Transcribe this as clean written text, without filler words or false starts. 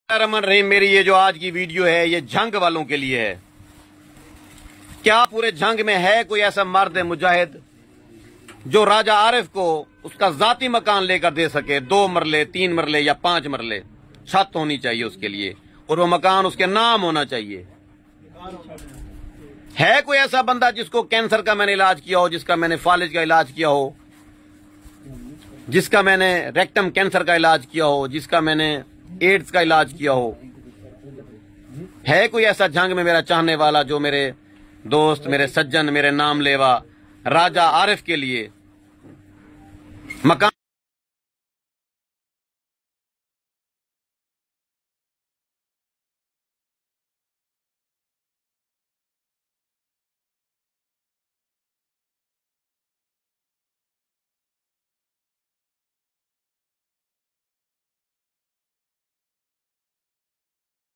रमन रहीम, मेरी ये जो आज की वीडियो है ये झंग वालों के लिए है। क्या पूरे झंग में है कोई ऐसा मर्द मुजाहिद जो राजा आरिफ को उसका जाती मकान लेकर दे सके? 2 मरले, 3 मरले या 5 मरले छत होनी चाहिए उसके लिए, और वो मकान उसके नाम होना चाहिए। है कोई ऐसा बंदा जिसको कैंसर का मैंने इलाज किया हो, जिसका मैंने फालिज का इलाज किया हो, जिसका मैंने रेक्टम कैंसर का इलाज किया हो, जिसका मैंने एड्स का इलाज किया हो? है कोई ऐसा झंग में मेरा चाहने वाला जो मेरे दोस्त, मेरे सज्जन, मेरे नाम लेवा राजा आरिफ के लिए मकान